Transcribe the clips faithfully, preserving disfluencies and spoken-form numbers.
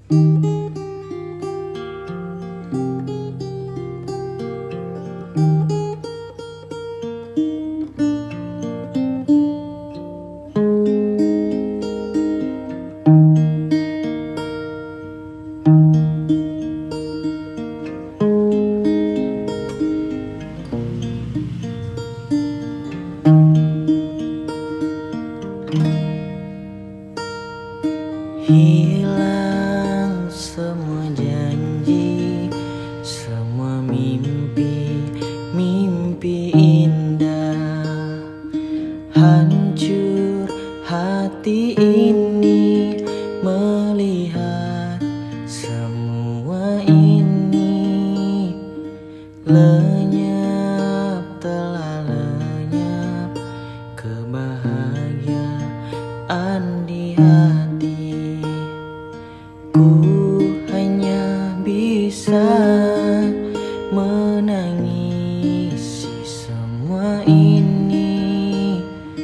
Hilang semua janji, semua mimpi, mimpi indah. Hancur hati ini melihat semua ini. Lenyap, telah lenyap kebahagiaan di hati. Ku hanya bisa menangisi semua ini.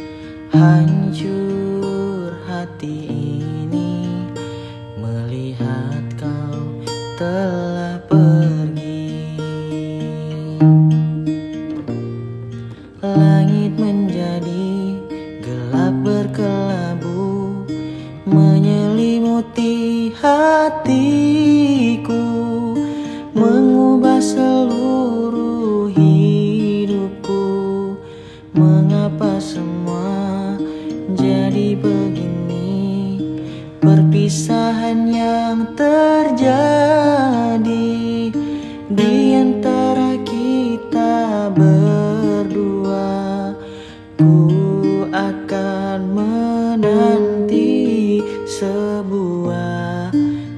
Hancur hati ini melihat kau telah pergi. Langit menjadi gelap berkelabu, menyelimuti hatiku, mengubah seluruh hidupku. Mengapa semua jadi begini? Perpisahan yang terjadi di antara kita berdua. Ku akan menanti sebuah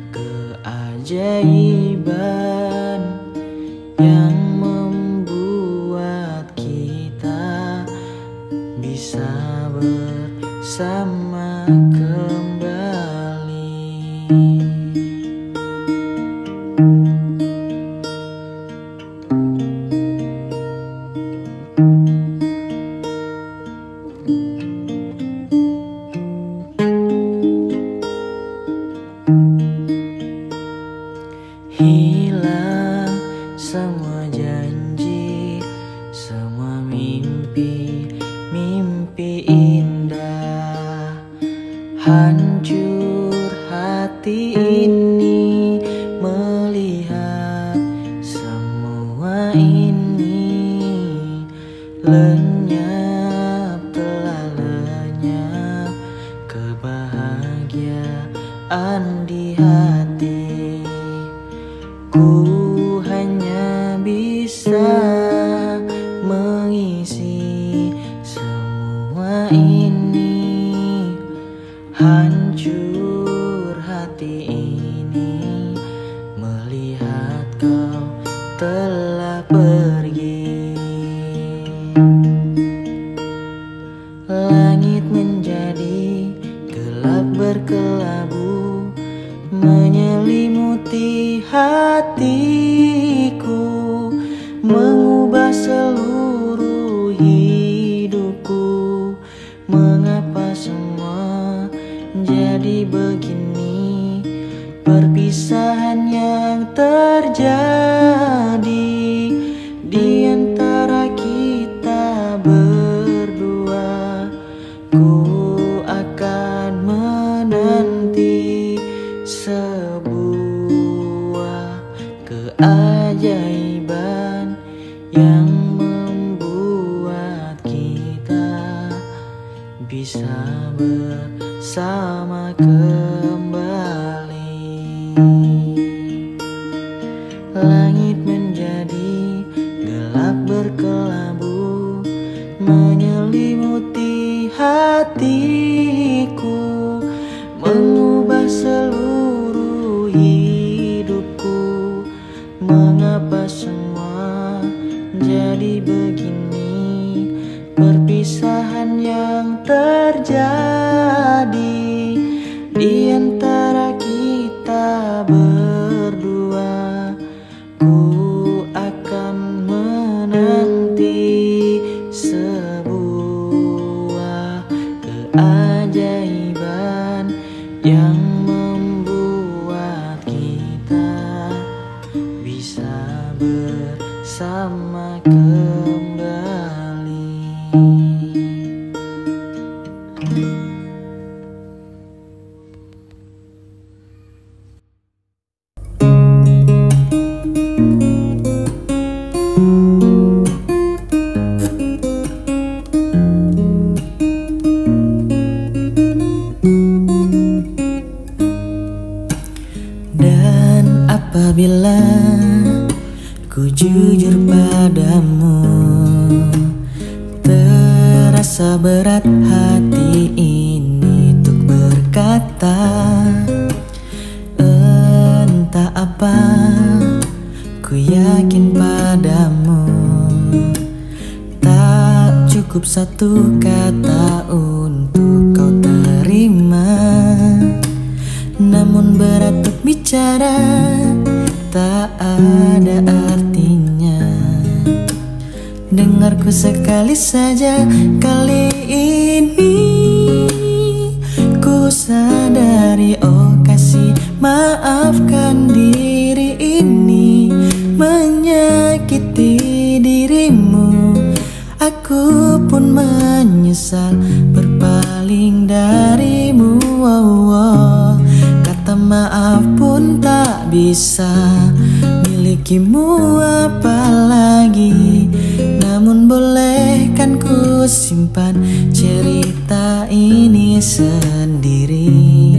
keajaiban yang membuat kita bisa bersama kembali. Hilang semua janji, semua mimpi, mimpi indah. Hancur hati ini melihat semua ini. Lenyap, telah lenyap kebahagiaan di hati. Ku hanya bisa mengisi semua ini. Hancur hati ini melihat kau telah pergi. Langit menjadi gelap berkelabu, menyelimuti hatiku, mengubah seluruh hidupku. Mengapa semua jadi begini? Perpisahan yang terjadi di antara kita berdua. Ku akan menanti sebuah keajaiban yang membuat kita bisa bersama kembali. Langit menjadi gelap berkelabu, menyelimuti hatiku, mengubah seluruh hidupku. Mengapa semua jadi begini? Perpisahan yang terjadi di antara kita berdua. Ku akan menanti sebuah keajaiban yang membuat Apabila ku jujur padamu, terasa berat hati ini untuk berkata. Entah apa, ku yakin padamu, tak cukup satu kata untuk kau terima. Namun berat untuk bicara, tak ada artinya. Dengarku sekali saja kali ini. Ku sadari, oh kasih, maafkan diri ini menyakiti dirimu. Aku pun menyesal berpaling darimu. Oh, oh. Kata maaf pun tak bisa milikimu apalagi. Namun bolehkan ku simpan cerita ini sendiri.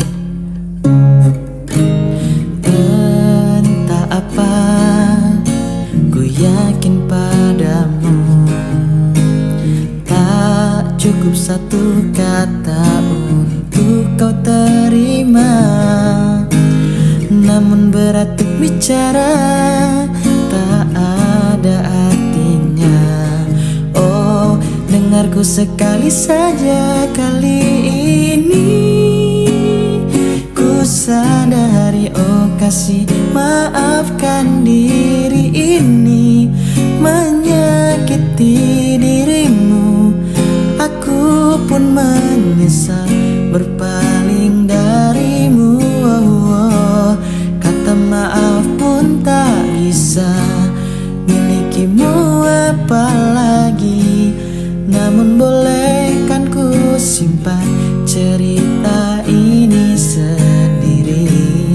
Entah apa, ku yakin padamu, tak cukup satu kata untuk kau terima. Namun berat untuk bicara, tak ada artinya. Oh, dengarku sekali saja kali ini. Ku sadari, oh kasih, maafkan diri ini menyakiti dirimu. Aku pun menyesal berpaling darimu. Oh, oh. Kata maaf pun tak bisa milikimu apalagi. Namun bolehkan ku simpan cerita ini sendiri.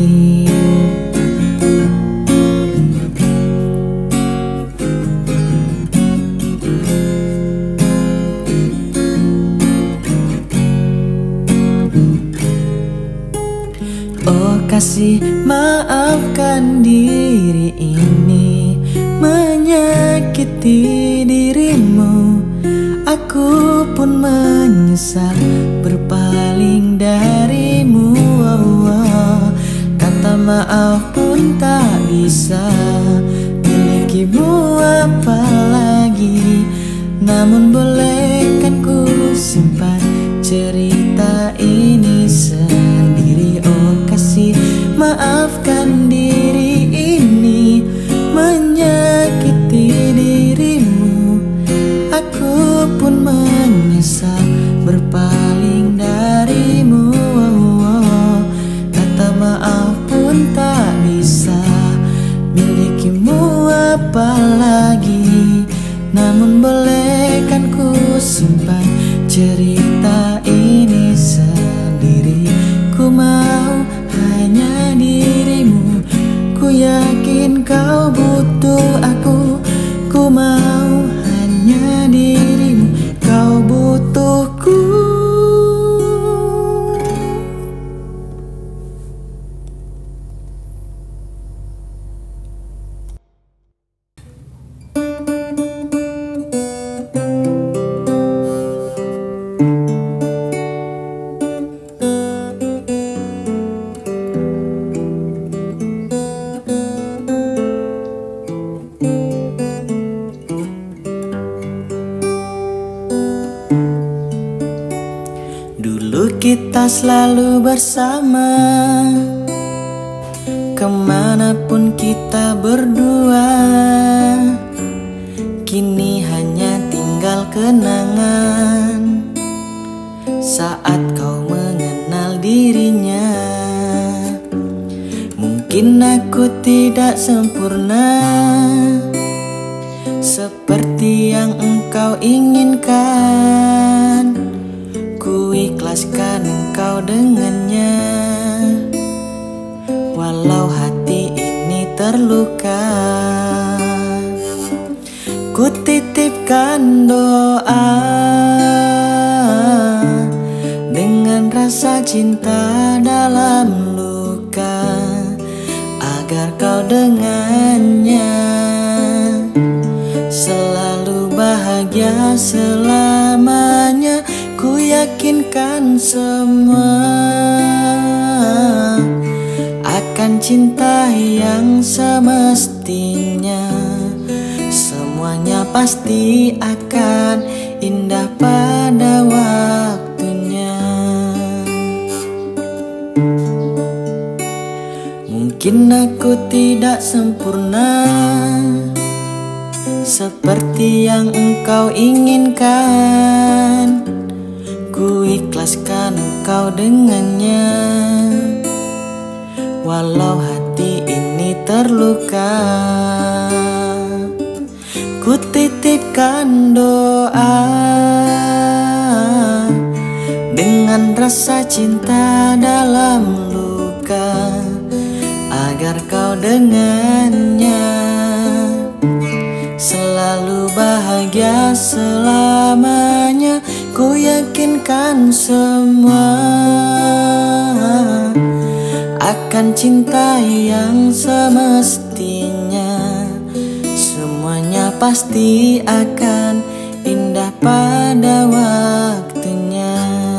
Oh kasih, maafkan diri ini menyakiti dirimu. Aku pun menyesal berpaling darimu. Oh, oh. Kata maaf pun tak bisa milikimu apalagi. Namun bolehkan ku simpan cerita ini sendiri. Oh kasih, maafkan diri ini menyakiti dirimu. Aku pun menyesal berpaling darimu. Oh, oh. Kata maaf pun tak bisa milikimu apalagi. Namun bolehkan ku simpan cerita ini sendiri. Ku mau hanya dirimu, ku yakin kau butuh aku. Ku mau hanya dirimu, kau butuhku. Kita selalu bersama, kemanapun kita berdua. Kini hanya tinggal kenangan saat kau mengenal dirinya. Mungkin aku tidak sempurna seperti yang engkau inginkan. Ku ikhlaskan engkau dengannya, walau hati ini terluka. Ku titipkan doa dengan rasa cinta dalam luka, agar kau dengannya. Selalu bahagia selamanya, ku yakinkan semua akan cinta yang semestinya. Semuanya pasti akan indah pada waktunya. Mungkin aku tidak sempurna seperti yang engkau inginkan, ku ikhlaskan engkau dengannya. Walau hati ini terluka, ku titipkan doa dengan rasa cinta dalam luka, agar kau dengannya selalu bahagia selamanya. Ku yakinkan semua akan cinta yang semestinya. Semuanya pasti akan indah pada waktunya.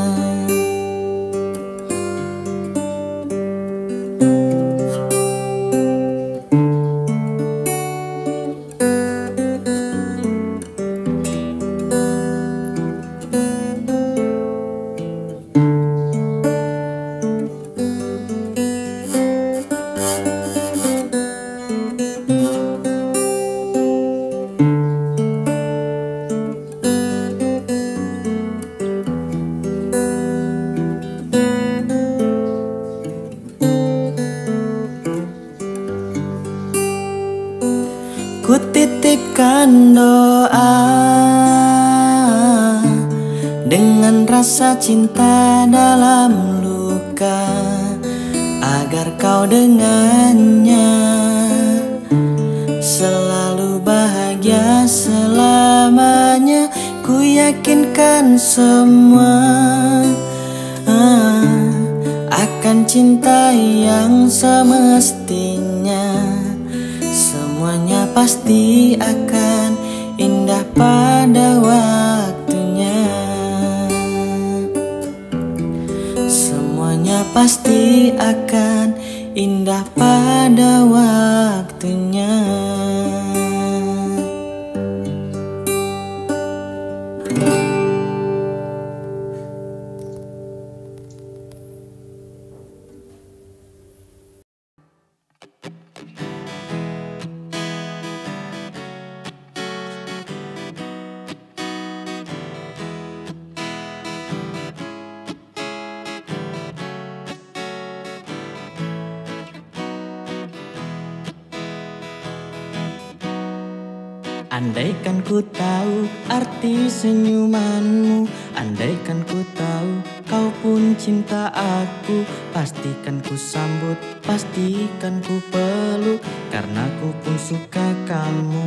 Ku titipkan doa dengan rasa cinta dalam luka, agar kau dengannya selalu bahagia selamanya. Ku yakinkan semua ah, akan cinta yang semestinya. Semuanya pasti akan indah pada waktunya. Semuanya pasti akan indah pada waktunya. Andaikan ku tahu arti senyumanmu, andaikan ku tahu kau pun cinta aku, pastikan ku sambut, pastikan ku peluk, karena ku pun suka kamu.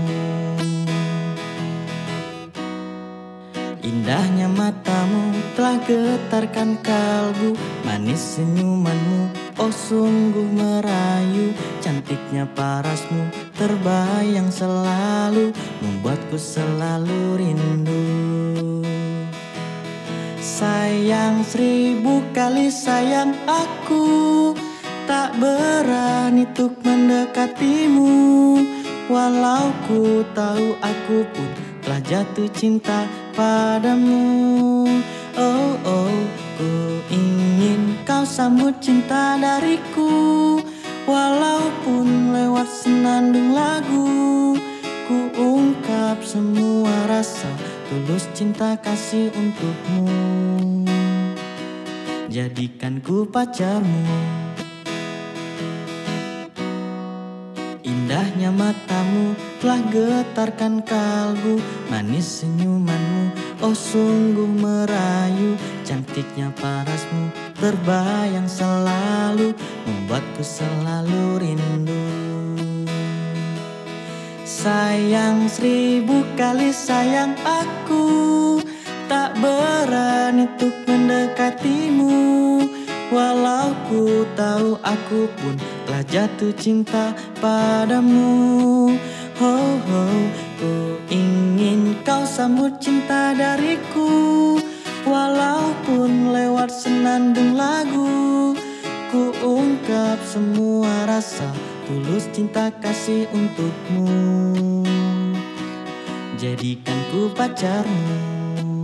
Indahnya matamu telah getarkan kalbu, manis senyumanmu oh sungguh merayu, cantiknya parasmu terbayang selalu, membuatku selalu rindu. Sayang seribu kali sayang aku, tak berani untuk mendekatimu, walau ku tahu aku pun telah jatuh cinta padamu. Oh oh, ku ingin kau sambut cinta dariku, walaupun lewat senandung lagu. Ku ungkap semua rasa tulus cinta kasih untukmu, jadikan ku pacarmu. Indahnya matamu telah getarkan kalbu, manis senyumanmu oh sungguh merayu, cantiknya parasmu terbayang selalu, membuatku selalu rindu. Sayang seribu kali sayang aku, tak berani untuk mendekatimu, Walau ku tahu aku pun telah jatuh cinta padamu. Oh, oh, ku ingin kau sambut cinta dariku. Walaupun lewat senandung lagu, ku ungkap semua rasa tulus cinta kasih untukmu. Jadikan ku pacarmu.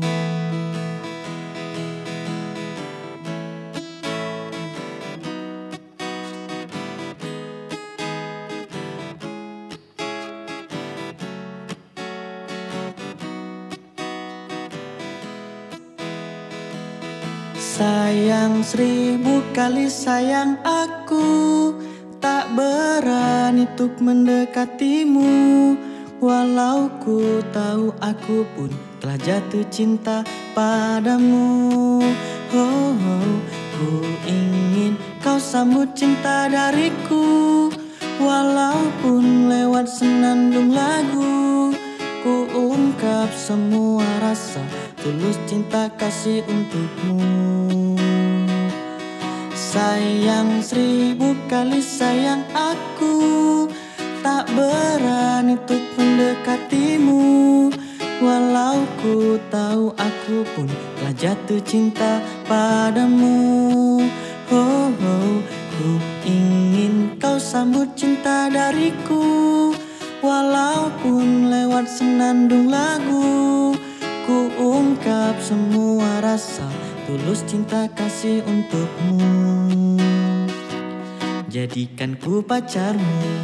Sayang seribu kali sayang aku, tak berani untuk mendekatimu. Walau ku tahu aku pun telah jatuh cinta padamu. Oh, oh, ku ingin kau sambut cinta dariku. Walaupun lewat senandung lagu, ku ungkap semua rasa tulus cinta kasih untukmu. Sayang seribu kali sayang aku, tak berani untuk mendekatimu. Walau ku tahu aku pun telah jatuh cinta padamu. Oh, oh, ku ingin kau sambut cinta dariku. Walaupun lewat senandung lagu, ku ungkap semua rasa tulus cinta kasih untukmu. Jadikan ku pacarmu.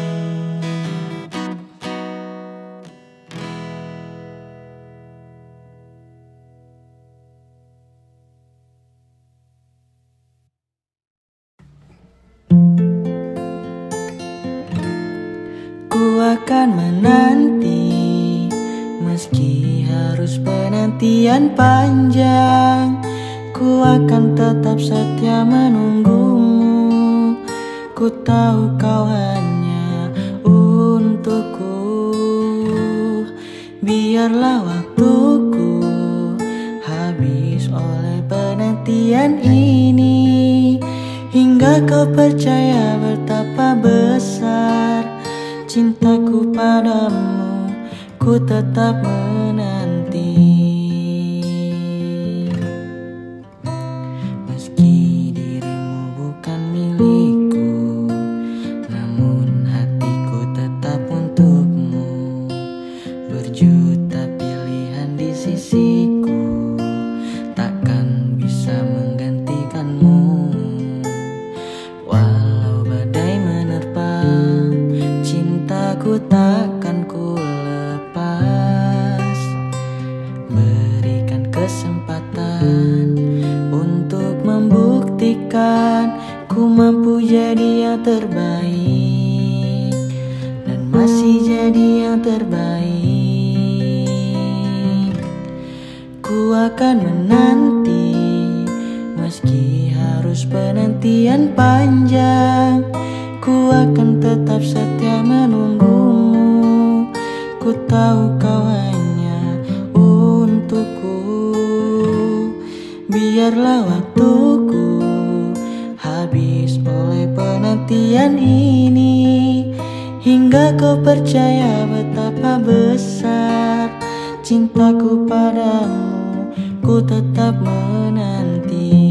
Ku akan menanti, meski harus penantian panjang. Ku akan tetap setia menunggumu. Ku tahu kau hanya untukku. Biarlah waktuku habis oleh penantian ini, hingga kau percaya betapa besar cintaku padamu. Ku tetap menanti. Meski dirimu bukan milikku, namun hatiku tetap untukmu. Berjuta pilihan di sisiku, takkan bisa menggantikanmu. Walau badai menerpa, cintaku takkan ku lepas. Berikan kesempatan untuk membuktikan ku mampu jadi yang terbaik, dan masih jadi yang terbaik. Ku akan menanti, meski harus penantian panjang. Ku akan tetap setia menunggumu. Ku tahu kau hanya untukku. Biarlah waktuku habis oleh penantian ini, hingga kau percaya betapa besar cintaku padamu. Ku tetap menanti.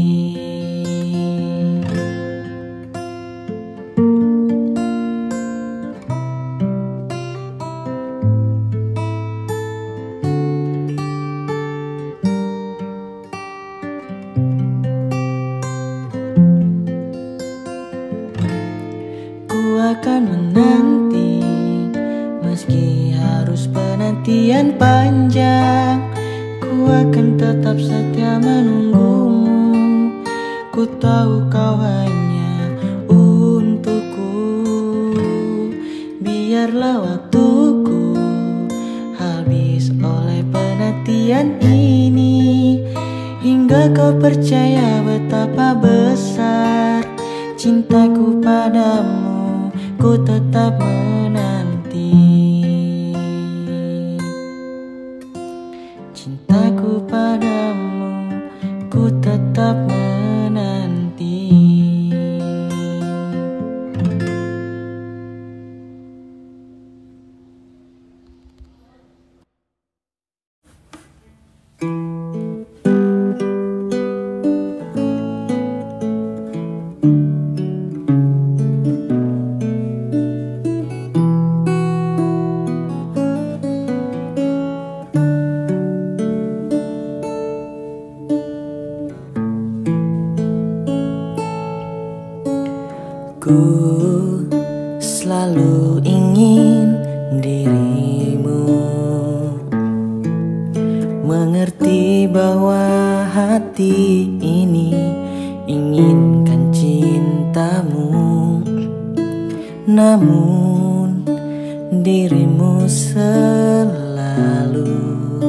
Ku akan menanti, meski harus penantian panjang. Ku akan tetap setia menunggumu. Ku tahu kau hanya untukku. Biarlah waktuku habis oleh penantian ini, hingga kau percaya betapa besar cintaku padamu. Ku tetap menanti. Cintaku padamu, ku tetap menanti. selalu ingin dirimu mengerti bahwa hati ini inginkan cintamu, namun dirimu selalu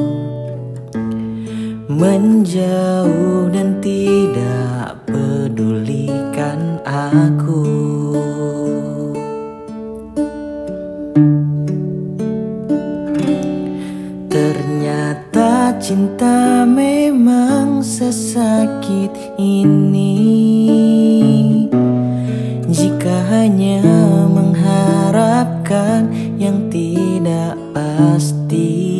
menjauh dan tidak pedulikan aku. Ternyata cinta memang sesakit ini jika hanya mengharapkan yang tidak pasti.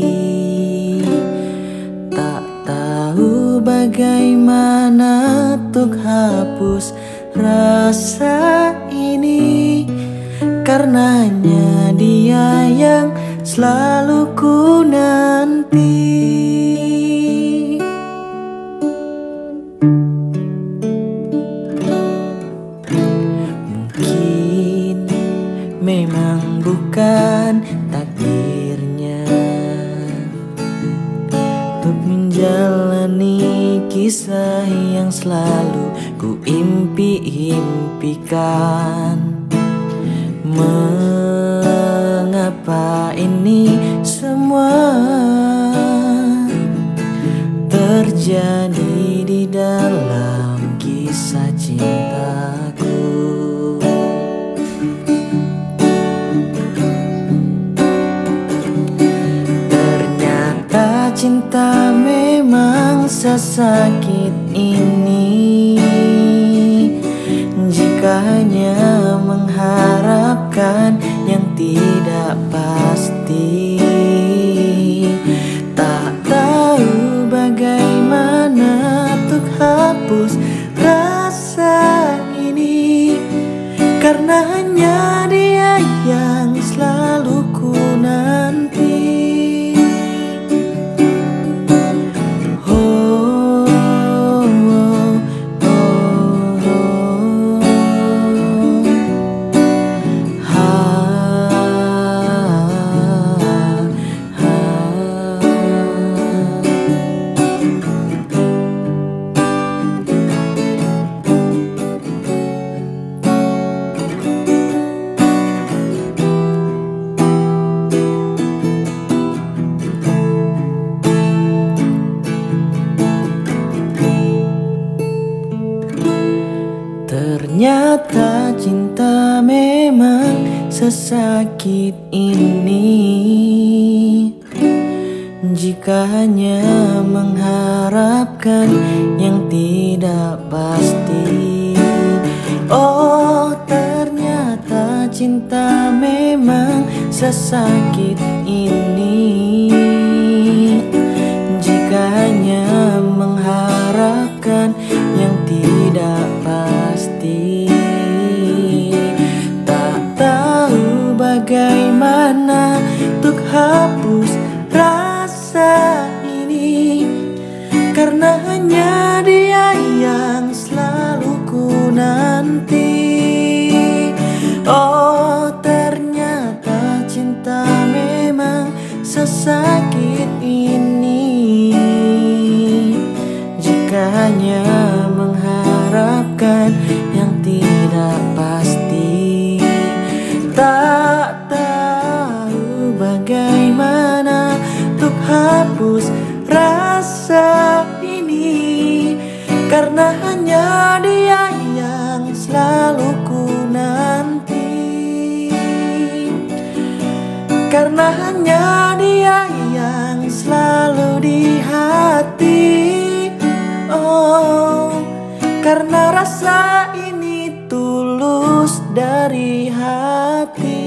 Tak tahu bagaimana untuk hapus rasa ini, karena hanya dia yang selalu ku nanti. Mungkin memang bukan takdirnya untuk menjalani kisah yang selalu ku impi-impikan. Mengapa ini semua terjadi di dalam kisah cintaku? Ternyata cinta memang sesakit ini jika hanya mengharapkan yang tidak pasti. Tak tahu bagaimana untuk hapus rasa ini, karena hanya dia yang selalu ku nanti. Ternyata cinta memang sesakit ini jika hanya mengharapkan yang tidak pasti. Oh, ternyata cinta memang sesakit ini jika hanya mengharapkan yang tidak pasti. Tak tahu bagaimana untuk hapus rasa ini, karena hanya dia yang selalu ku nanti. Oh, ternyata cinta memang sesakit ini jika hanya mengharapkan yang tidak pasti. Tak tahu bagaimana untuk hapus rasa ini, karena hanya dia yang selalu ku nanti. Karena hanya dia yang selalu di hati. Oh, karena rasa ini tulus dari hati.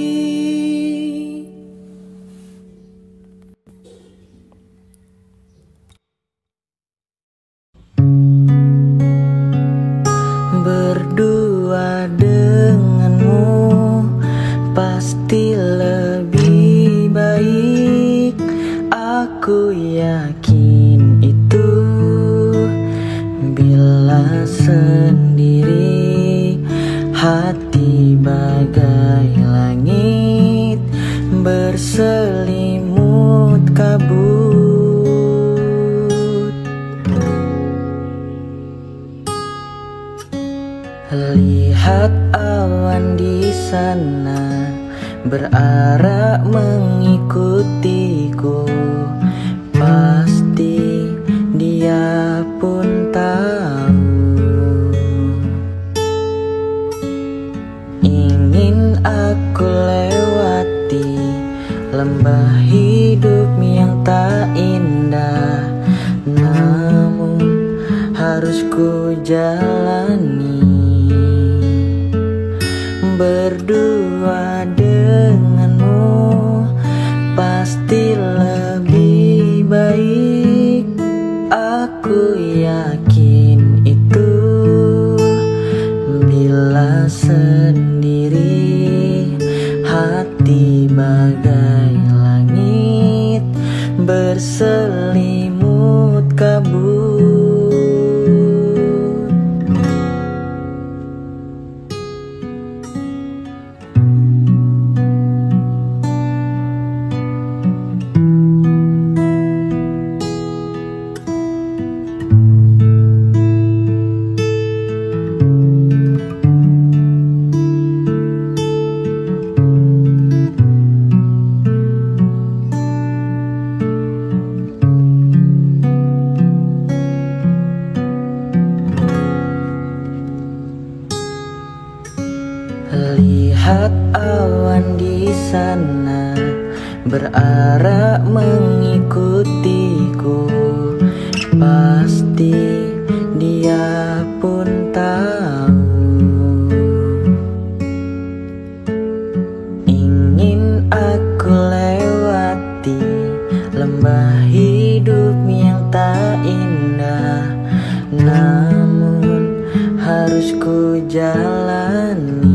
Berdua denganmu pasti lebih baik, aku yakin itu. Bila sendiri hati bagai langit berselimut kabut. Lihat awan di sana berarak mengikutiku, pasti dia pun tahu. Ingin aku lewati lembah hidup yang tak indah, namun harus ku jalani. Berdua denganmu pasti lebih baik, aku yakin itu. Bila sendiri hati bagai langit berselimut kabut. Lihat awan di sana berarak mengikutiku, pasti dia pun tahu. Ingin aku lewati lembah hidup yang tak indah, namun harus ku jalani.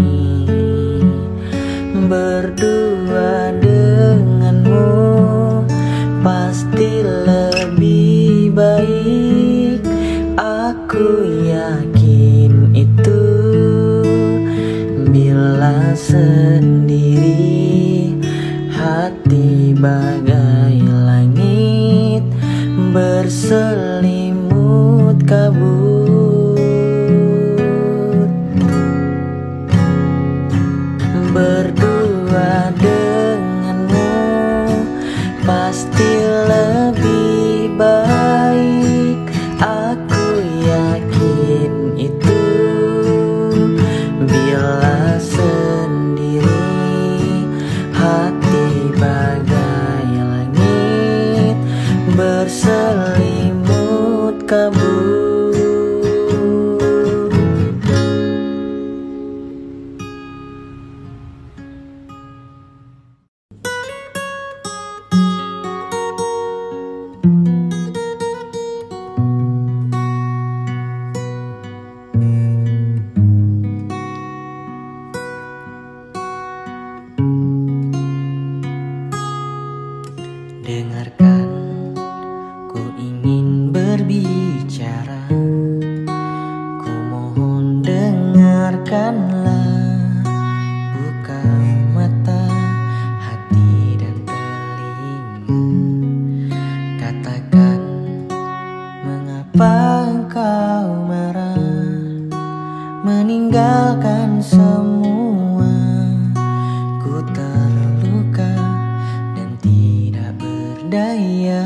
Berdua denganmu pasti lebih baik, aku yakin itu. Bila sendiri hati bagai langit berselimut kabut. Berdua denganmu pasti lebih baik, aku yakin itu. Bila sendiri hati bagai langit berselimut kabut. Dengarkan, ku ingin berbicara, ku mohon dengarkanlah. Buka mata, hati dan telinga, katakan mengapa engkau marah, meninggalkan semua. Ku terluka dan tidak berdaya.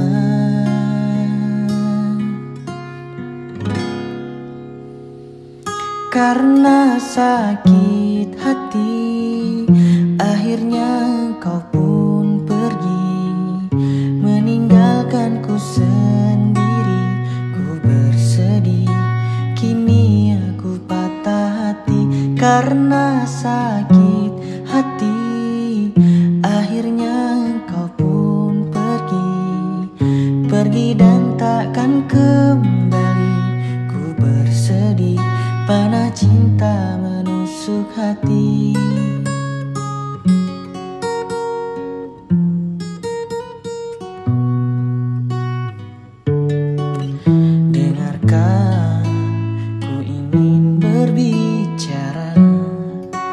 Karena sakit hati, akhirnya kau pun pergi, meninggalkanku sendiri. Ku bersedih, kini aku patah hati. Karena sakit hati, akhirnya kau pun pergi, pergi dan takkan kembali. Ku bersedih, panah cinta menusuk hati. Dengarkan, ku ingin berbicara,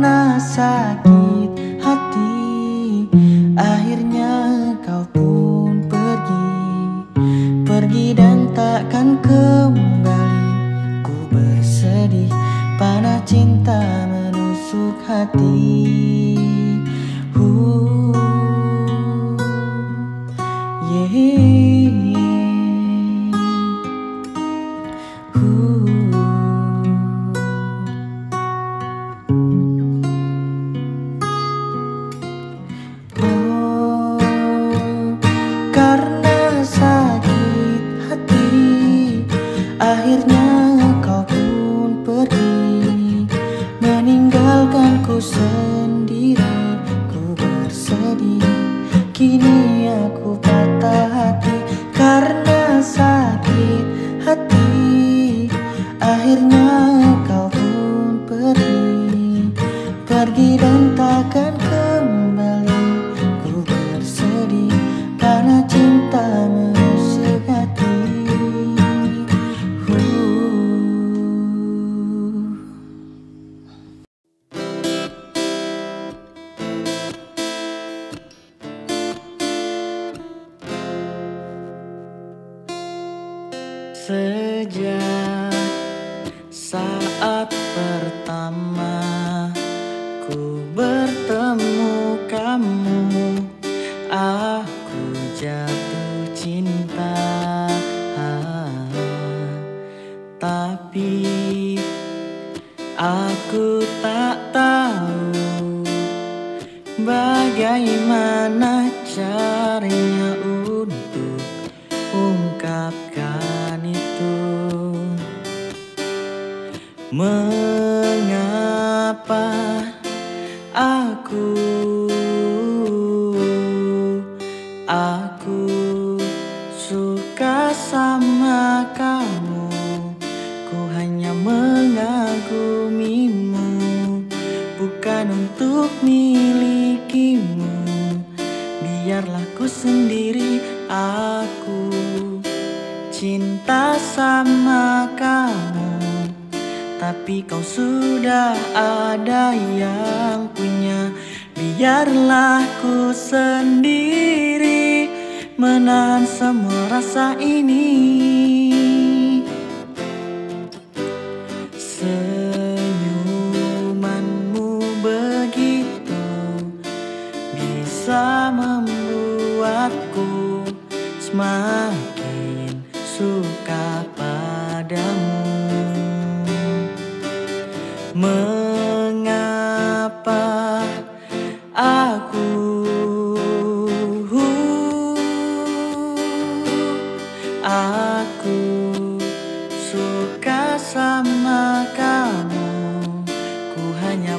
Karena sakit hati, akhirnya kau pun pergi. Pergi dan takkan kembali. Ku bersedih, panah cinta menusuk hati. uh, yeah. Karena sakit hati, akhirnya kau pun pergi, meninggalkanku sendiri. Ku bersedih, kini aku patah hati. Karena sakit hati, akhirnya kau pun pergi. Pergi dan takkan kembali. Ku bersedih, karena cinta menusuk hati. Sejak saat pertama ku bertemu kamu, aku jatuh cinta. Tapi aku tak tahu bagaimana caranya untuk ungkapkan itu. Mengapa aku Aku suka sama kamu. Ku hanya mengagumimu, bukan untuk milikimu. Biarlah ku sendiri, aku cinta sama kamu. Tapi kau sudah ada yang punya. Biarlah ku sendiri menahan semua rasa ini. Senyumanmu begitu bisa membuatku semakin suka padamu. Mengapa aku Aku suka sama kamu. Ku hanya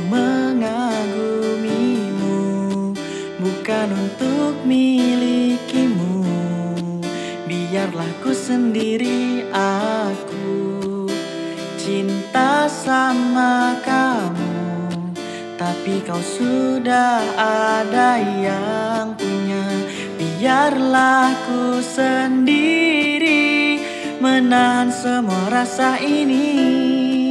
mengagumimu, bukan untuk milikimu. Biarlah ku sendiri, aku cinta sama kamu. Tapi kau sudah ada yang punya. Biarlah ku sendiri menahan semua rasa ini.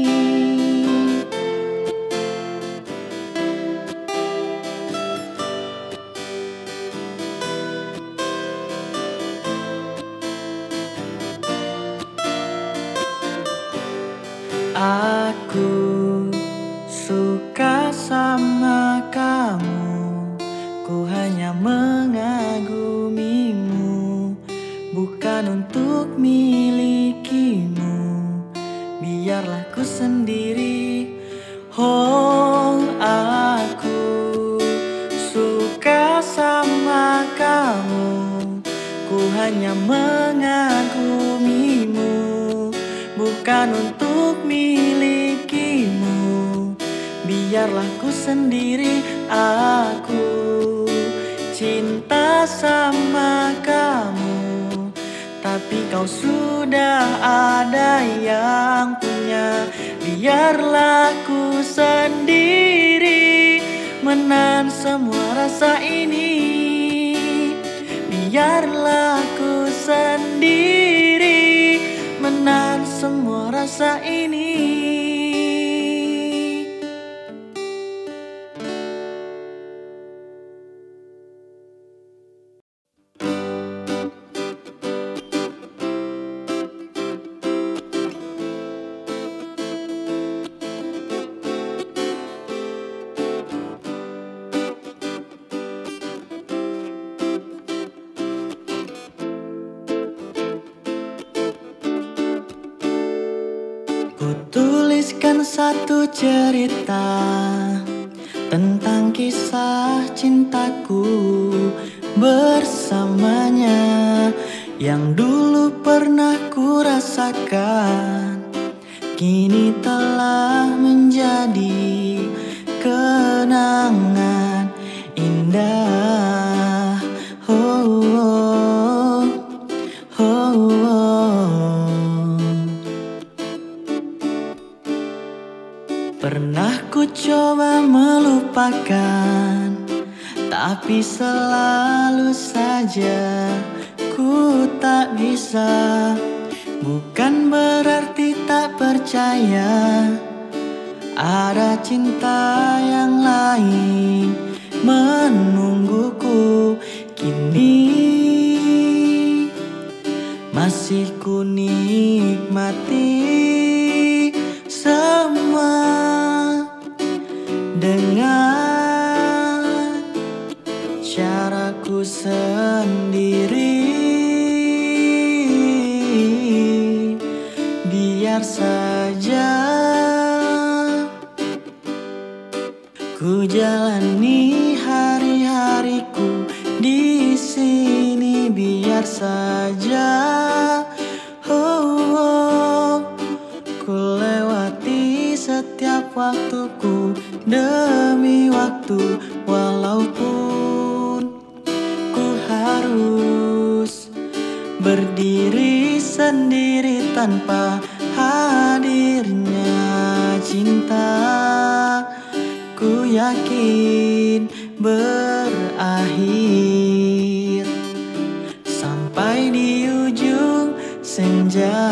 Aku suka sama kamu. Ku hanya mengagumimu, bukan untuk milikimu. Biarlah ku sendiri. Oh, aku suka sama kamu. Ku hanya mengagumimu, bukan untuk milikimu. Biarlah ku sendiri, aku cinta sama kamu. Tapi kau sudah ada yang punya. Biarlah ku sendiri menahan semua rasa ini. Biarlah ku sendiri menahan semua rasa ini. satu cerita tentang kisah cintaku bersamanya yang dulu pernah ku rasakan, kini telah menjadi kenangan indah. Oh, oh, oh, oh. Pernah ku coba melupakan, tapi selalu saja ku tak bisa. Bukan berarti tak percaya ada cinta yang lain menungguku. Kini masih ku nikmati semua dengan caraku sendiri. Biar saja ku jalani hari-hariku di sini, biar saja. Oh, oh, ku lewati setiap waktuku demi waktu, walaupun ku harus berdiri sendiri tanpa hadirnya cinta. Ku yakin berakhir sampai di ujung senja.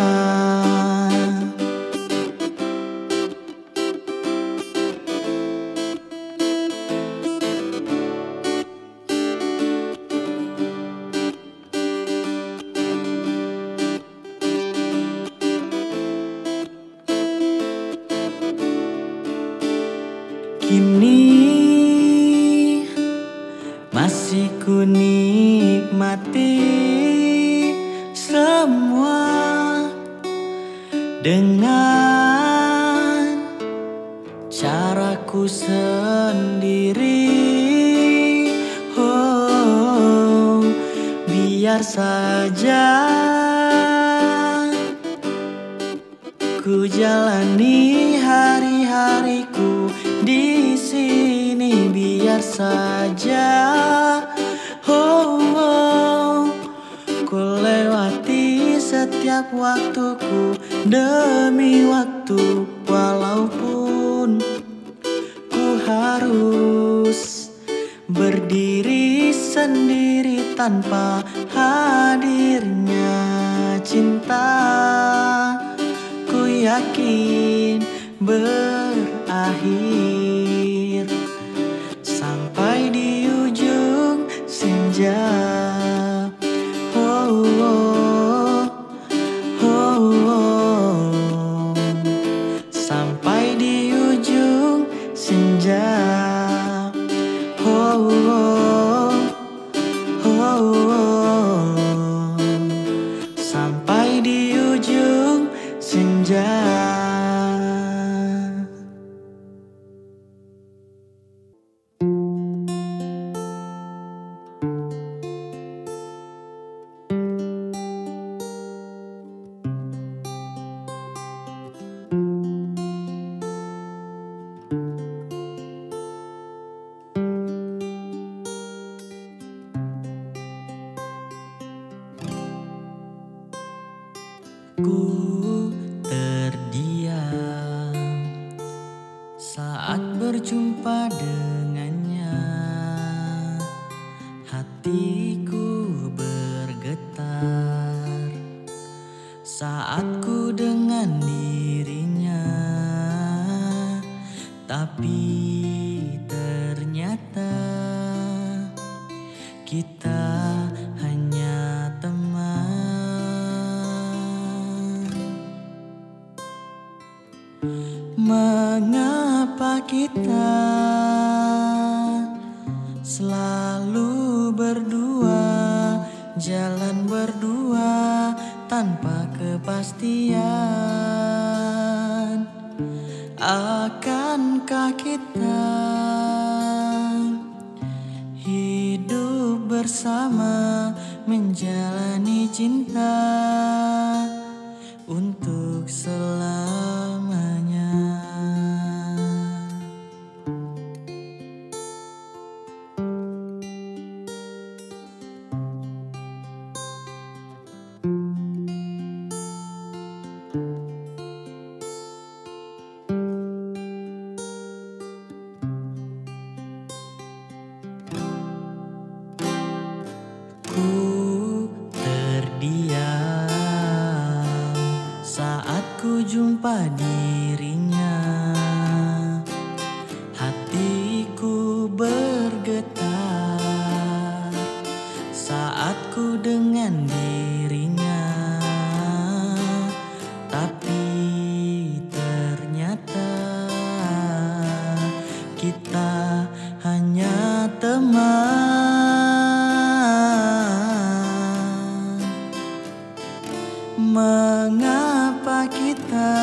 Kini masih ku nikmati semua dengan caraku sendiri. Oh, biar saja ku jalani hari-hariku di sini, biar saja. Oh, oh, ku lewati setiap waktuku demi waktu, walaupun ku harus berdiri sendiri tanpa hadirnya cinta. Ku yakin berakhir sampai di ujung senja. Oh, oh, oh, oh, sampai di ujung senja. Oh, oh, oh, oh, sampai di ujung senja. Ku terdiam saat berjumpa dengannya. Hatiku bergetar saat ku dengan dirinya. Tapi ternyata kita hanya teman. Mengapa kita selalu berdua, jalan berdua tanpa kepastian? Akankah kita hidup bersama, menjalani cinta untuk selamanya? Ku terdiam saat ku jumpa dirinya. Hatiku bergetar saat ku dengan dirinya. Tapi ternyata kita hanya teman. Mengapa kita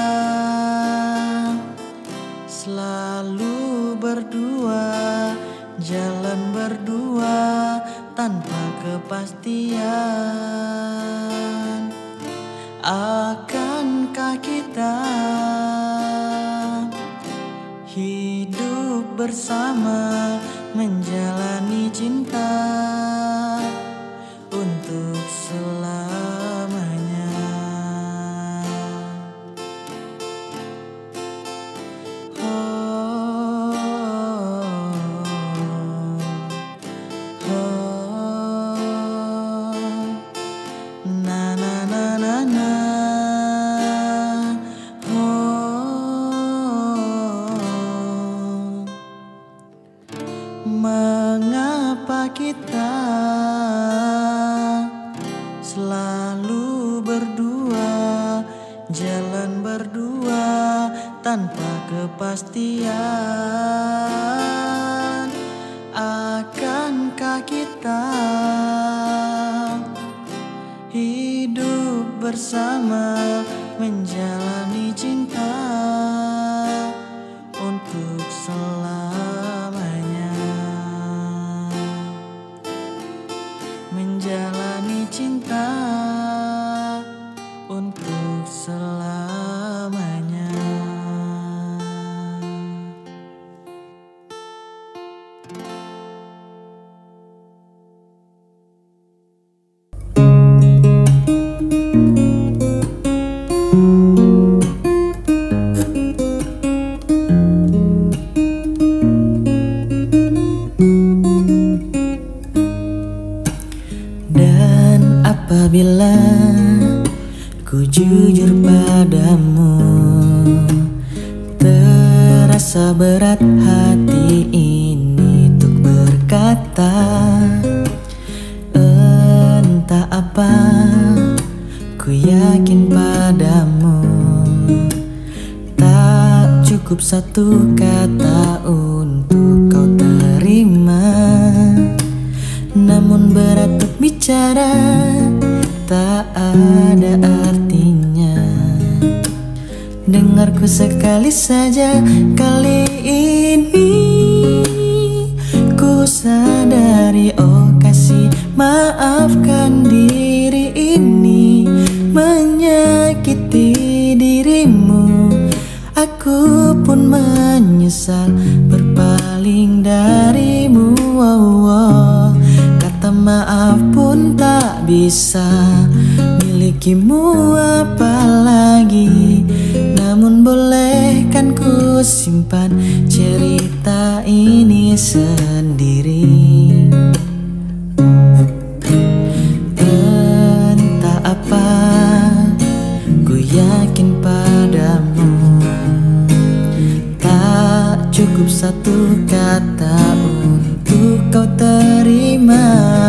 selalu berdua, jalan berdua tanpa kepastian? Akankah kita hidup bersama, menjalani cinta untuk selamanya? Mengapa kita selalu berdua, jalan berdua tanpa kepastian? Akankah kita hidup bersama, menjalani cinta untuk selamanya? Menjalani cinta untuk selamanya. Dan apabila ku jujur padamu, terasa berat hati ini untuk berkata. Entah apa, ku yakin padamu, tak cukup satu kata untuk kau terima. Namun berat untuk bicara, tak ada artinya. Dengarku sekali saja kali ini. Ku sadari, oh kasih, maafkan diri ini menyakiti dirimu. Aku pun menyesal berpaling darimu. Oh, oh. Kata maaf pun tak bisa milikimu apalagi. Namun bolehkan ku simpan cerita ini sendiri. Entah apa, ku yakin padamu, tak cukup satu kata untuk kau terima.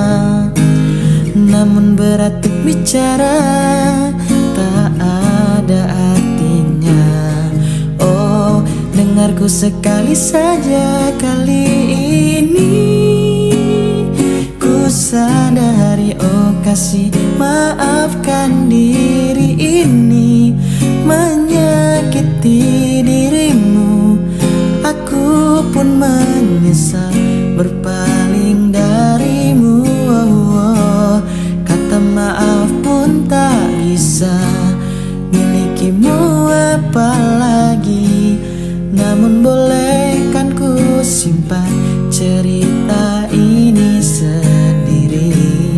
Namun berat untuk bicara, tak ada artinya. Oh, dengarku sekali saja kali ini. Ku sadari, oh kasih, maafkan diri ini menyakiti dirimu. cerita ini sendiri.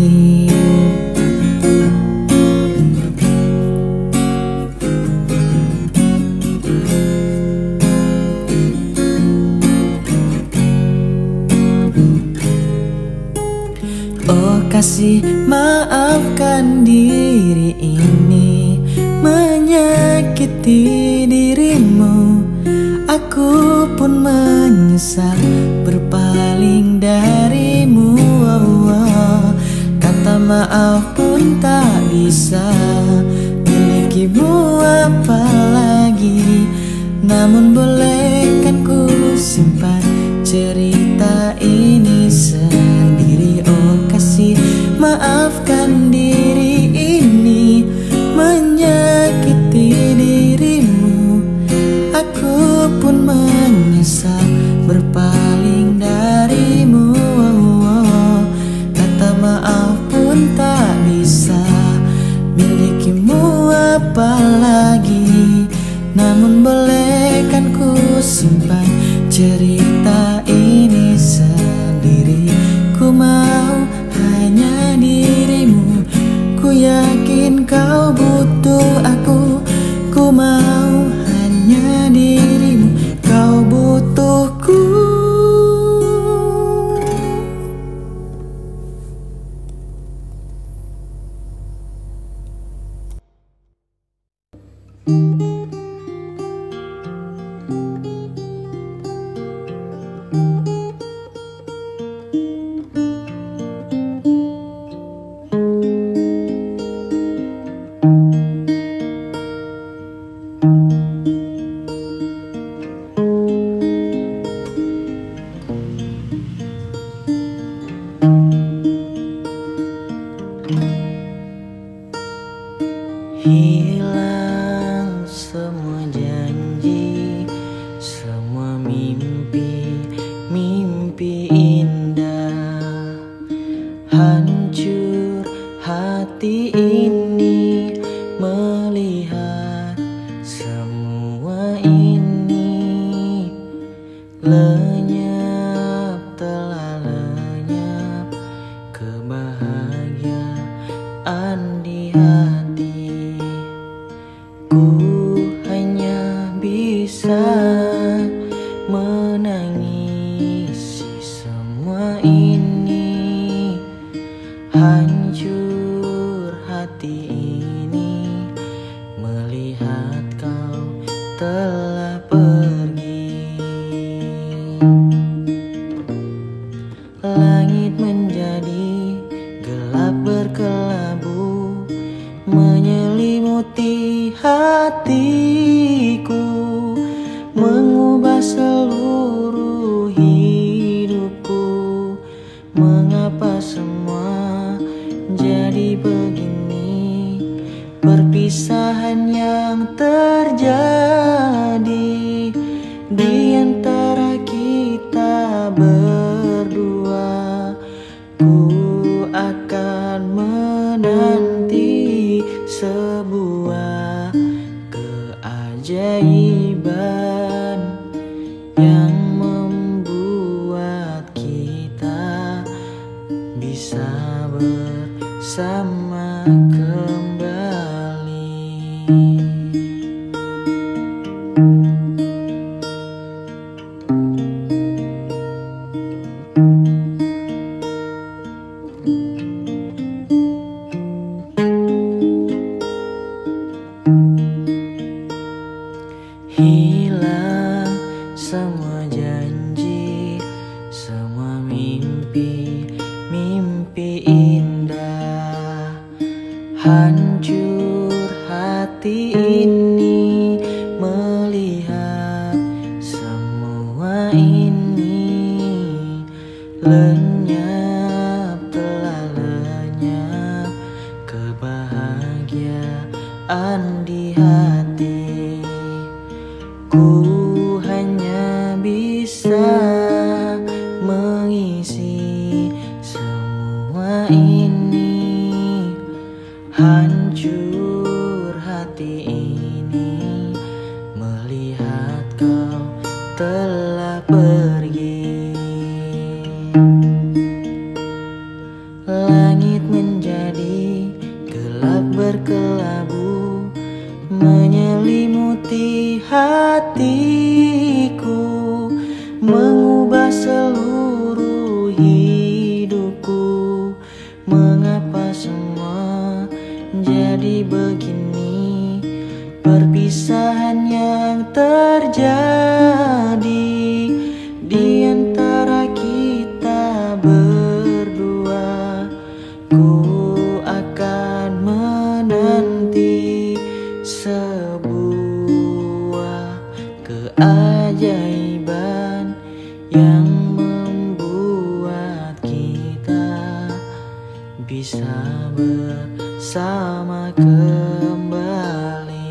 Oh kasih, maafkan diri ini menyakiti dirimu. Aku pun menyesal berpaling darimu. Oh, oh. Kata maaf pun tak bisa milikimu apalagi. Namun bolehkan ku simpan cerita ini sendiri. Oh kasih, maafkan diri ini menyakiti dirimu. Aku pun menyesal berpaling darimu. Oh, oh. Kata maaf pun tak bisa milikimu apalagi. Namun bolehkan ku simpan cerita ini sendiri. Ku mau hanya dirimu, ku yakin kau butuh aku. Ku mau hanya dirimu, kau butuhku. Hilang semua janji, semua mimpi, mimpi indah. Hancur hati ini melihat semua ini. Lenyap, telah lenyap kebahagiaan di hati. Ku hanya bisa menangisi semua ini. Hancur hati ini melihat kau telah pergi. Langit menjadi gelap berkelabu, menyelimuti hatiku, mengubah seluruh hidupku. Mengapa semua jadi begini? Perpisahan yang terjadi di antara kita berdua. Ku akan menanti sebuah keajaiban yang membuat kita bisa bersama kembali. Hilang semua janji, semua mimpi, mimpi indah. Hancur hati ini melihat semua ini. Lenyap, telah lenyap kebahagiaan di hati. Ku hanya bisa mengisi semua ini. Hancur hati ini melihat kau telah pergi. hidupku. Mengapa semua jadi begini? Perpisahan yang terjadi di antara kita berdua. Ku akan menanti sebuah keajaiban yang membuat kita bisa bersama kembali.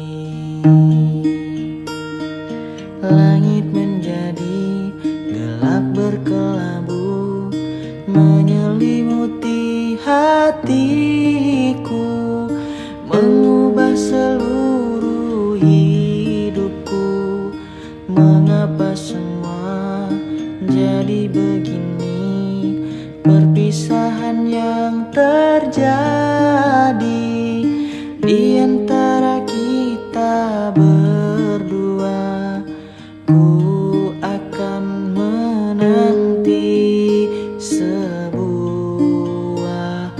Langit menjadi gelap berkelabu, menyelimuti hatiku, mengubah seluruh hidupku. Mengapa semua jadi begini? Perpisahan yang terjadi di antara kita berdua. Ku akan menanti sebuah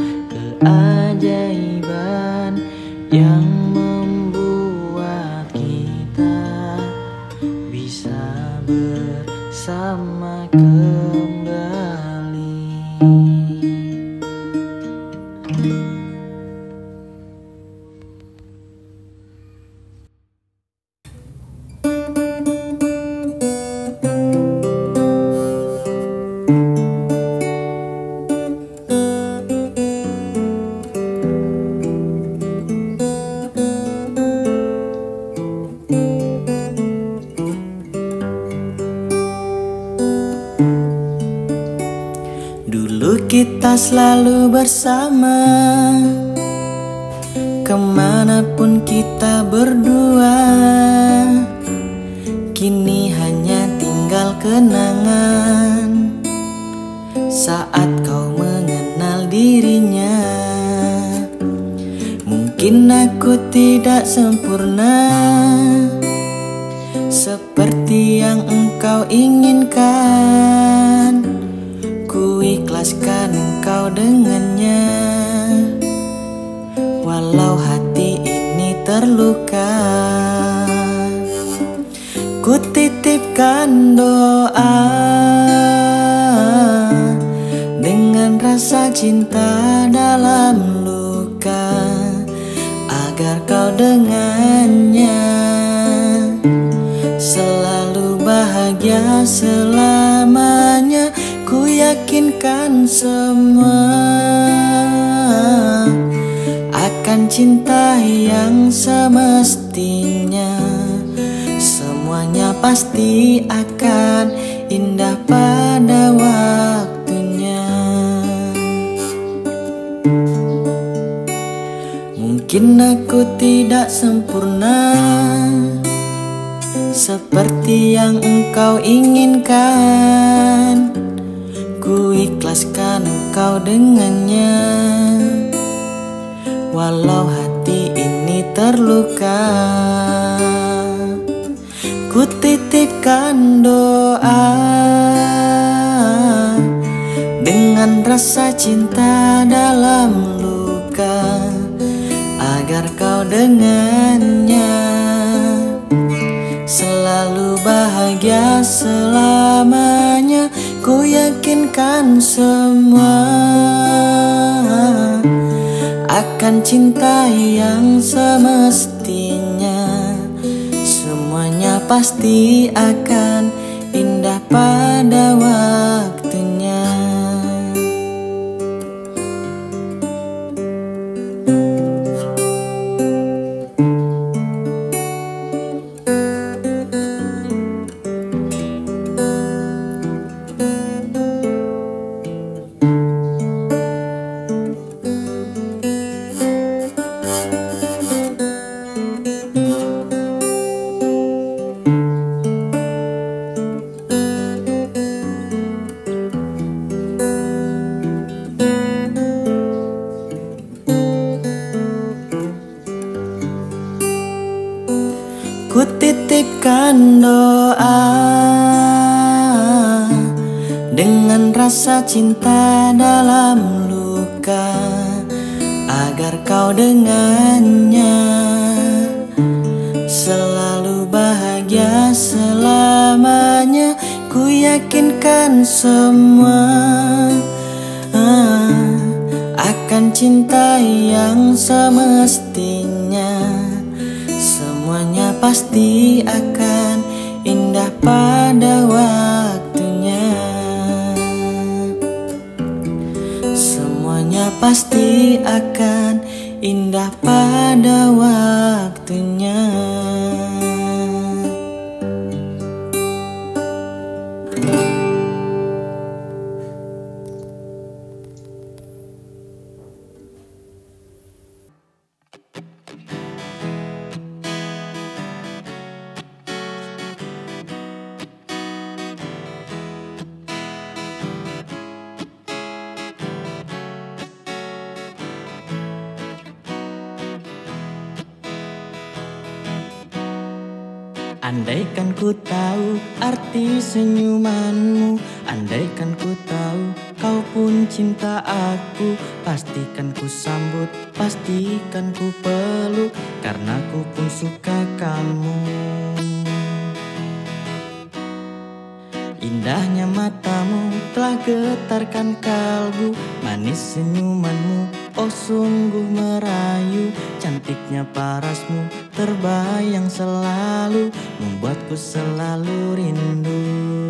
keajaiban yang membuat kita bisa bersama kembali. Dulu kita selalu bersama, kemanapun kita berdua. Kini hanya tinggal kenangan saat kau mengenal dirinya. Mungkin aku tidak sempurna seperti yang engkau inginkan. Ku ikhlaskan engkau dengannya, walau hati ini terluka. Ku titipkan doa dengan rasa cinta dalam luka, agar kau dengannya selalu bahagia selamanya. Ku yakinkan semua akan cinta yang semestinya. Semuanya pasti akan indah pada waktunya. Mungkin aku tidak sempurna seperti yang engkau inginkan. Ku ikhlaskan engkau dengannya, walau hati ini terluka. Ku titipkan doa dengan rasa cinta dalam luka, agar kau dengannya selalu bahagia selamanya. Ku yakinkan semua akan cinta yang semestinya. Semuanya pasti akan indah pada waktunya. rasa cinta dalam luka, agar kau dengannya selalu bahagia selamanya. Ku yakinkan semua ah, akan cinta yang semestinya. Semuanya pasti akan indah pada waktunya. Semuanya pasti akan indah pada waktunya. Andaikan ku tahu arti senyumanmu, andaikan ku tahu kau pun cinta aku, pastikan ku sambut, pastikan ku peluk, karena ku pun suka kamu. Indahnya matamu telah getarkan kalbu, manis senyumanmu oh sungguh merayu, cantiknya parasmu terbayang selalu, membuatku selalu rindu.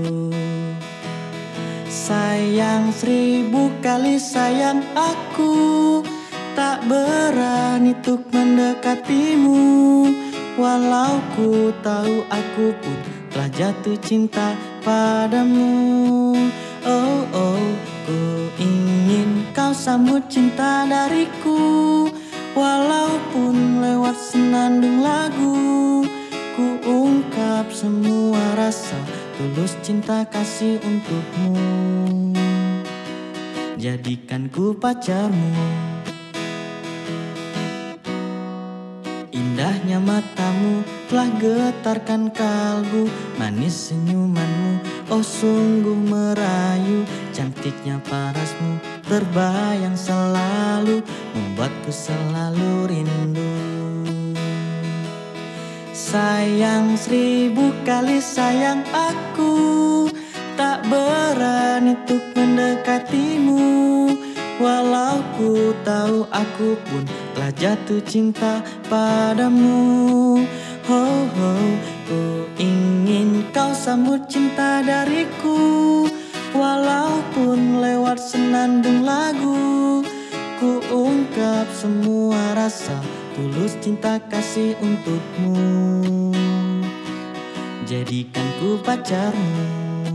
Sayang seribu kali sayang aku, tak berani untuk mendekatimu, walau ku tahu aku pun telah jatuh cinta padamu. Oh oh, ku ingin kau sambut cinta dariku, walaupun lewat senandung lagu. Ku ungkap semua rasa tulus cinta kasih untukmu, jadikan ku pacarmu. Indahnya matamu telah getarkan kalbu, manis senyumanmu oh sungguh merayu, cantiknya parasmu terbayang selalu, membuatku selalu rindu. Sayang seribu kali sayang aku, tak berani untuk mendekatimu, walau ku tahu aku pun telah jatuh cinta padamu. Oh, oh, ku ingin kau sambut cinta dariku, walaupun lewat senandung lagu. Ku ungkap semua rasa tulus cinta kasih untukmu, jadikan ku pacarmu.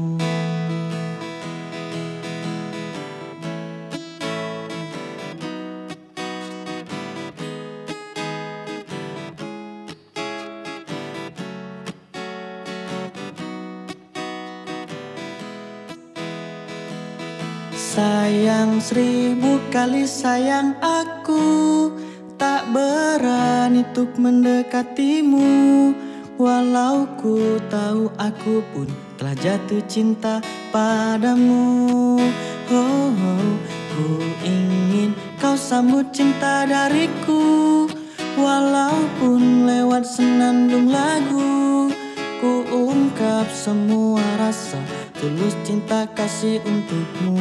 Sayang seribu kali sayang aku, tak berani untuk mendekatimu, walau ku tahu aku pun telah jatuh cinta padamu. Oh, oh, ku ingin kau sambut cinta dariku, walaupun lewat senandung lagu. Ku ungkap semua rasa tulus cinta kasih untukmu.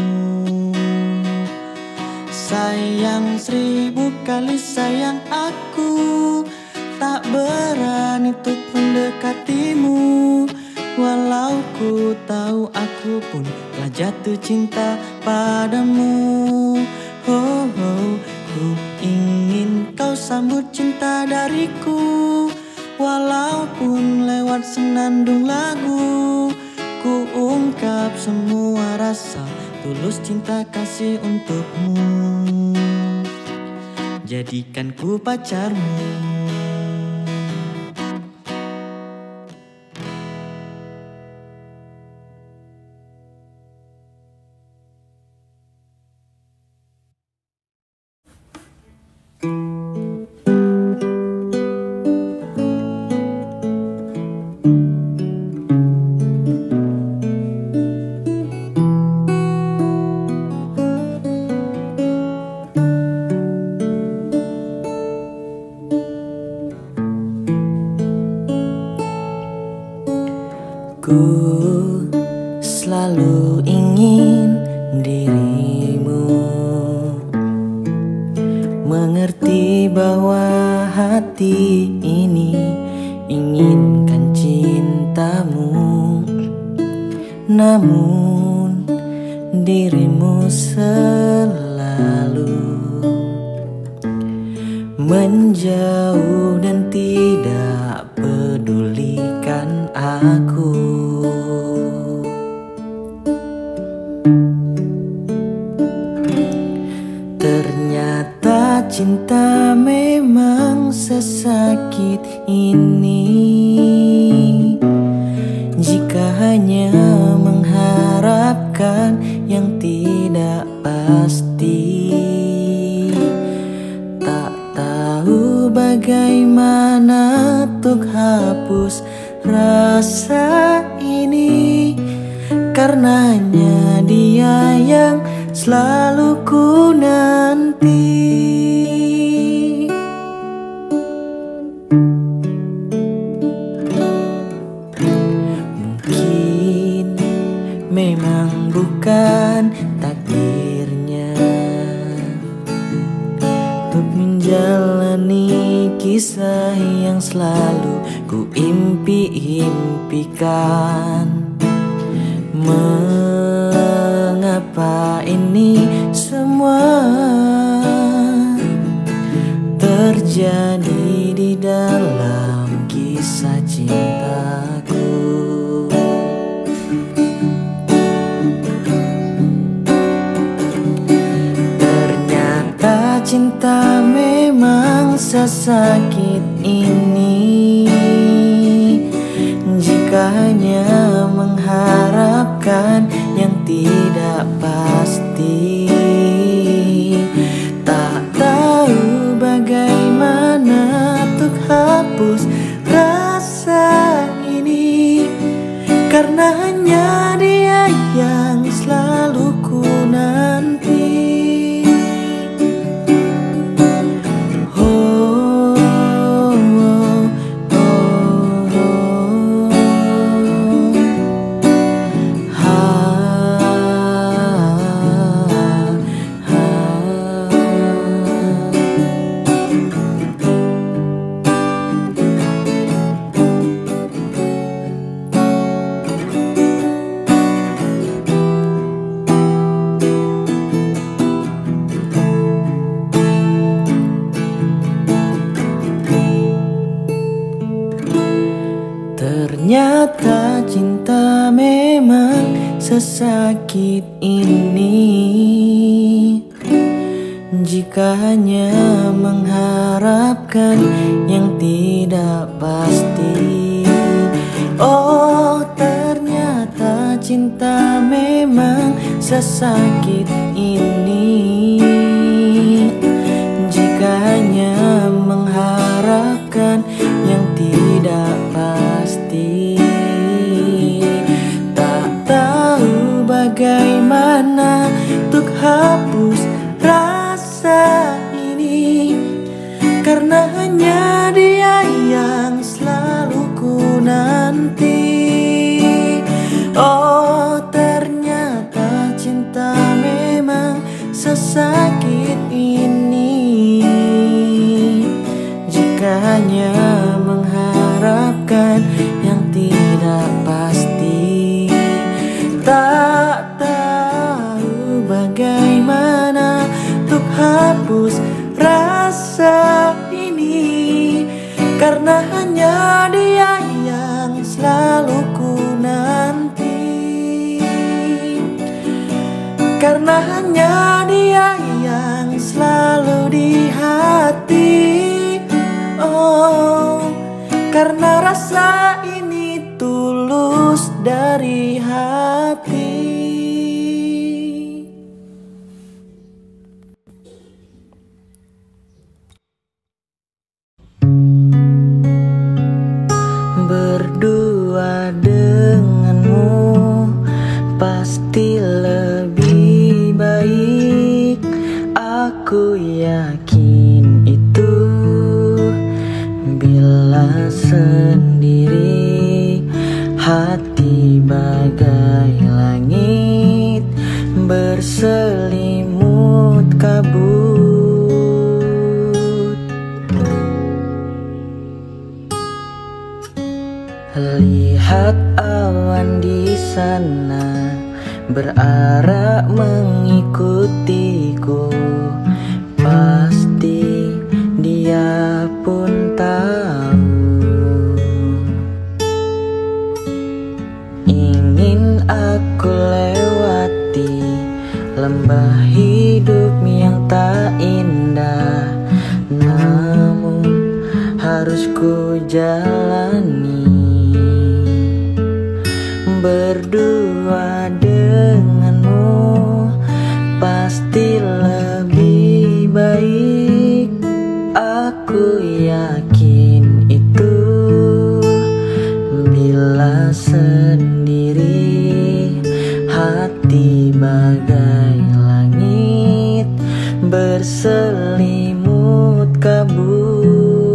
Sayang seribu kali sayang aku, tak berani untuk mendekatimu, walau ku tahu aku pun telah jatuh cinta padamu. Oh, oh, ku ingin kau sambut cinta dariku, walaupun lewat senandung lagu. Ku ungkap semua rasa tulus cinta kasih untukmu, jadikan ku pacarmu. Ku selalu ingin dirimu mengerti bahwa hati ini inginkan cintamu, namun dirimu selalu menjauh dan tidak pedulikan aku. Ternyata cinta memang sesakit ini jika hanya mengharapkan yang tidak pasti. Tak tahu bagaimana untuk hapus rasa ini, karena hanya dia yang selalu ku nanti. Mungkin memang bukan takdirnya untuk menjalani kisah yang selalu ku impi-impikan. Mengapa ini semua terjadi di dalam kisah cintaku? Ternyata cinta memang sesakit ini jika hanya mengharapkan yang tidak pasti. Tak tahu bagaimana untuk hapus rasa ini, karena hanya dia yang selalu ku nanti. Ternyata cinta memang sesakit ini jika hanya mengharapkan yang tidak pasti. Oh, ternyata cinta memang sesakit ini jika hanya mengharapkan yang tidak pasti. Tak tahu bagaimana untuk hapus rasa ini, karena hanya dia yang selalu ku nanti. Oh, ternyata cinta memang sesakit ini jika hanya mengharapkan yang tidak pasti. Tak tahu bagaimana untuk hapus rasa ini, karena hanya dia yang selalu ku nanti. Karena hanya dia yang selalu di hati. Oh, karena rasa ini tulus dari hati. Berdua denganmu pasti lebih baik, aku yakin itu. Bila sendiri hati berselimut kabut. Lihat awan di sana berarak mengikutiku, pasti dia pun tahu. Ingin aku lewati lembah hidup yang tak indah, namun harus ku jalani. Berdua denganmu pasti lebih baik, aku yakin itu. Bila sendiri hati bagai langit berselimut kabut.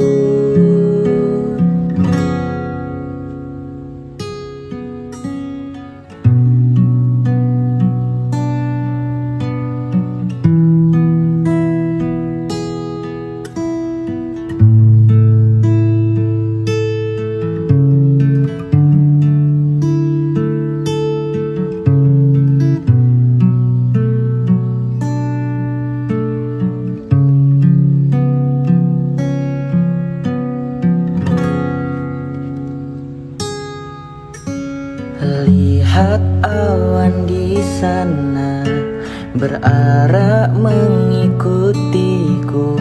Lihat awan di sana berarak mengikutiku,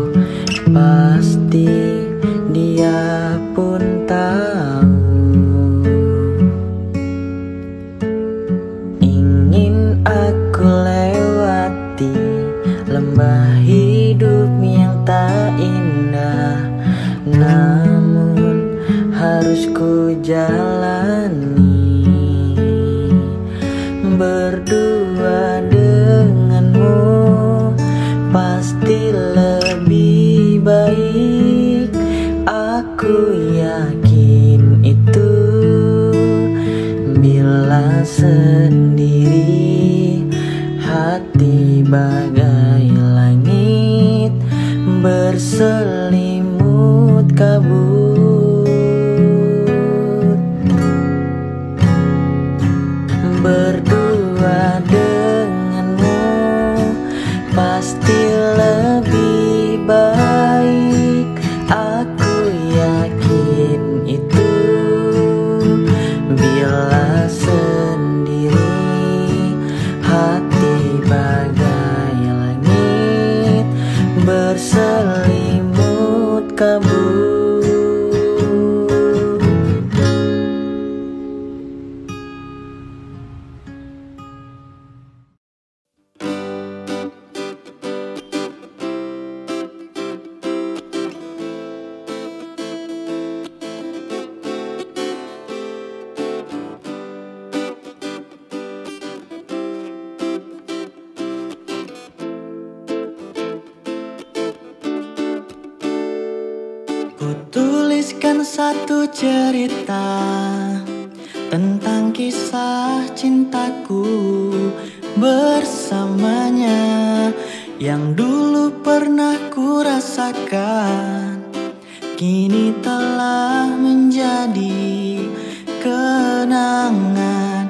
pasti dia pun tahu. Ingin aku lewati lembah hidup yang tak indah, namun harus ku jalani. Berdua denganmu pasti lebih baik, aku yakin itu. Bila sendiri hati bagai langit berselimut kabut. Berdua denganmu pasti lebih baik, aku yakin itu. Bila sendiri hati bagai langit berselimut kabut. Tuliskan satu cerita tentang kisah cintaku bersamanya, yang dulu pernah ku rasakan, kini telah menjadi kenangan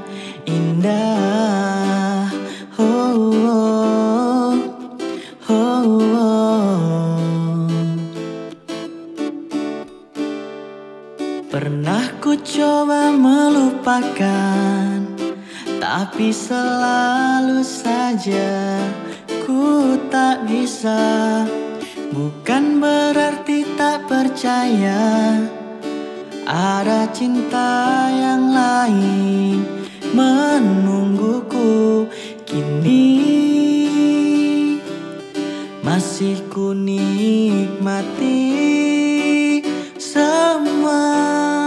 indah. Oh, oh, oh, oh. Pernah ku coba melupakan, tapi selalu saja ku tak bisa. Bukan berarti tak percaya ada cinta yang lain menungguku. Kini masih ku nikmati semua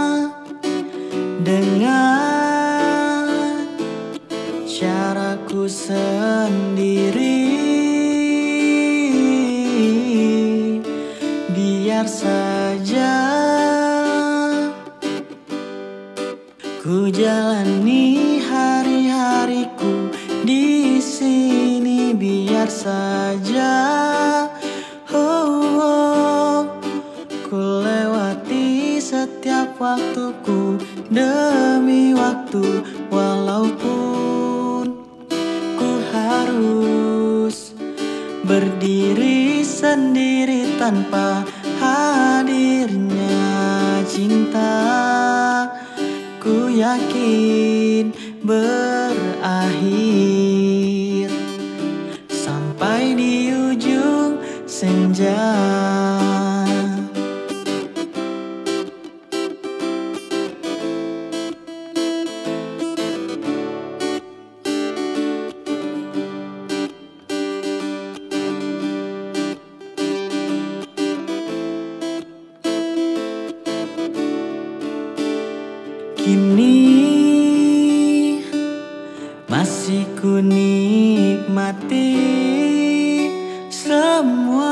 dengan caraku sendiri. Biar saja ku jalani hari-hariku di sini. biar saja. Oh, oh. Ku lewati setiap waktuku demi waktu, walaupun ku harus berdiri sendiri tanpa hadirnya cinta. Ku yakin berakhir sampai di ujung senja. Kini masih ku nikmati semua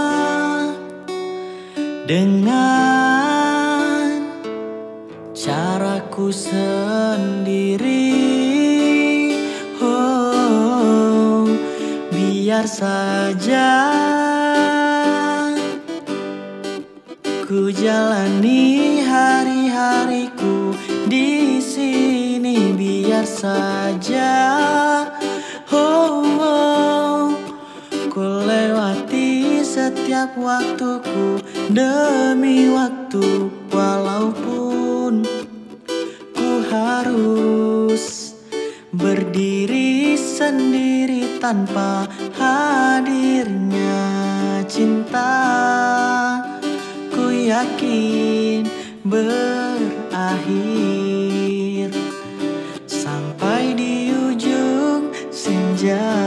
dengan caraku sendiri. Oh, biar saja ku jalani hari-hariku di sini, biar saja. Oh, oh, ku lewati setiap waktuku demi waktu, walaupun ku harus berdiri sendiri tanpa hadirnya cinta. Ku yakin berakhir sampai di ujung senja.